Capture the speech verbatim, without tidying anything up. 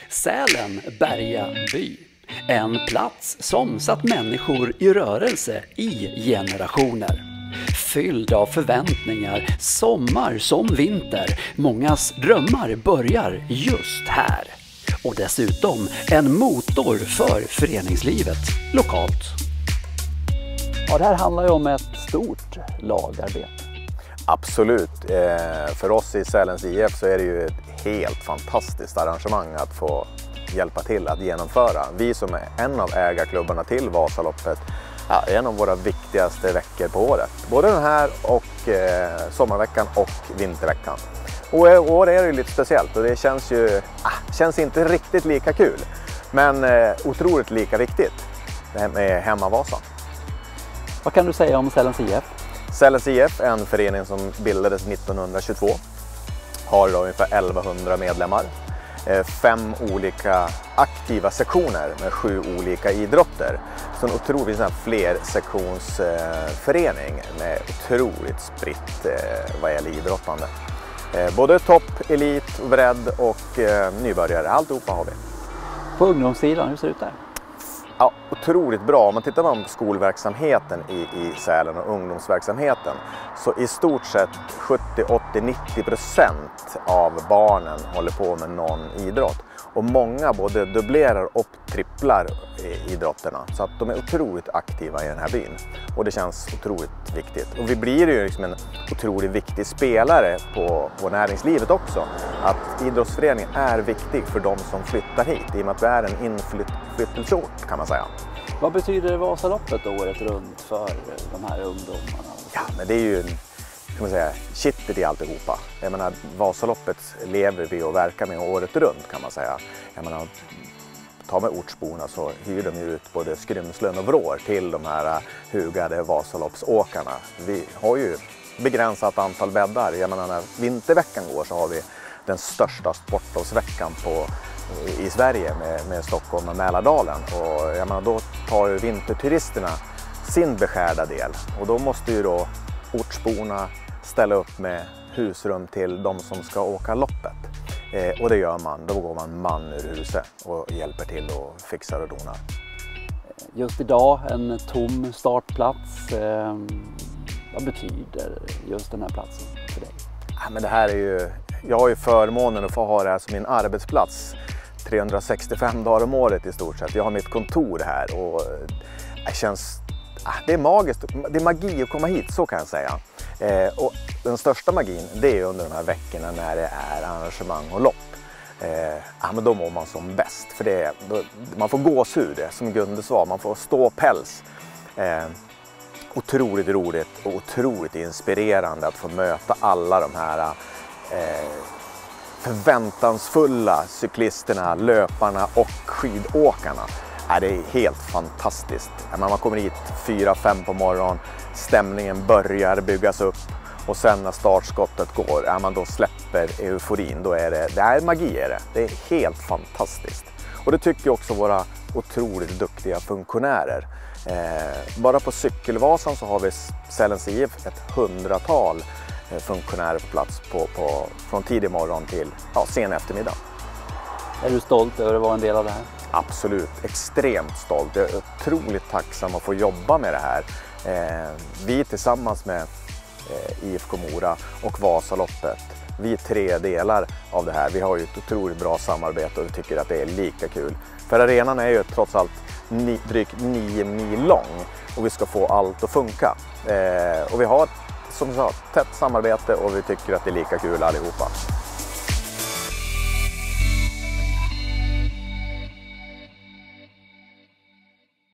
Sälen Berga by. En plats som satt människor i rörelse i generationer. Fylld av förväntningar, sommar som vinter. Mångas drömmar börjar just här. Och dessutom en motor för föreningslivet lokalt. Ja, det här handlar ju om ett stort lagarbete. Absolut. Eh, för oss i Sälens I F så är det ju ett helt fantastiskt arrangemang att få hjälpa till att genomföra. Vi som är en av ägarklubbarna till Vasaloppet, ja, en av våra viktigaste veckor på året. Både den här och eh, sommarveckan och vinterveckan. Och i år är det ju lite speciellt och det känns ju ah, känns inte riktigt lika kul. Men eh, otroligt lika viktigt med Hemmavasan. Vad kan du säga om Sälens I F? Sälens I F är en förening som bildades nittonhundratjugotvå. Har idag ungefär elvahundra medlemmar. Fem olika aktiva sektioner med sju olika idrotter. Så en otroligt flersektionsförening med otroligt spritt vad gäller idrottande. Både topp, elit, bredd och nybörjare. Alltihopa har vi. På ungdomssidan, hur ser det ut där? Ja, otroligt bra. Om man tittar på skolverksamheten i, i Sälen och ungdomsverksamheten så i stort sett sjuttio, åttio, nittio procent av barnen håller på med någon idrott. Och många både dubblerar och tripplar idrotterna. Så att de är otroligt aktiva i den här byn. Och det känns otroligt viktigt. Och vi blir ju liksom en otroligt viktig spelare på, på näringslivet också. Att idrottsföreningen är viktig för de som flyttar hit. I och med att vi är en inflyttningsort kan man säga. Vad betyder Vasaloppet året runt för de här ungdomarna? Ja, men det är ju kan man säga, kittet i alltihopa. Jag menar, Vasaloppet lever vi och verkar med året runt kan man säga. Jag menar, ta med ortsborna så hyr de ju ut både skrymslen och vrår till de här hugade Vasaloppsåkarna. Vi har ju begränsat antal bäddar. Jag menar, när vinterveckan går så har vi den största sportlovsveckan på i Sverige med, med Stockholm och Mälardalen. Och jag menar, då tar ju vinterturisterna sin beskärda del. Och då måste ju då ortsborna ställa upp med husrum till de som ska åka loppet. Eh, och det gör man. Då går man man ur huset och hjälper till och fixar och donar. Just idag en tom startplats. Eh, vad betyder just den här platsen för dig? Ja, men det här är ju, jag har ju förmånen att få ha det här som min arbetsplats trehundrasextiofem dagar om året i stort sett. Jag har mitt kontor här och det känns, det är magiskt, det är magi att komma hit, så kan jag säga. Eh, och den största magin, det är under de här veckorna när det är arrangemang och lopp. Eh, ja, men då mår man som bäst, för det är, då, man får gåshud, det, som Gunde sa, man får stå päls. Eh, otroligt roligt och otroligt inspirerande att få möta alla de här eh, förväntansfulla cyklisterna, löparna och skidåkarna. Ja, det är helt fantastiskt. Man kommer hit fyra, fem på morgonen, stämningen börjar byggas upp och sen när startskottet går, ja, man då släpper euforin, då är det, det är magi är det. Det är helt fantastiskt. Och det tycker också våra otroligt duktiga funktionärer. Eh, bara på Cykelvasan så har vi Sälens I F ett hundratal eh, funktionärer på plats på, på, från tidig morgon till ja, sen eftermiddag. Är du stolt över att vara en del av det här? Absolut, extremt stolt. Jag är otroligt tacksam att få jobba med det här. Eh, vi tillsammans med eh, I F K Mora och Vasaloppet, vi är tre delar av det här. Vi har ju ett otroligt bra samarbete och vi tycker att det är lika kul. För arenan är ju trots allt ni, drygt nio mil lång och vi ska få allt att funka. Eh, och vi har som sagt tätt samarbete och vi tycker att det är lika kul allihopa.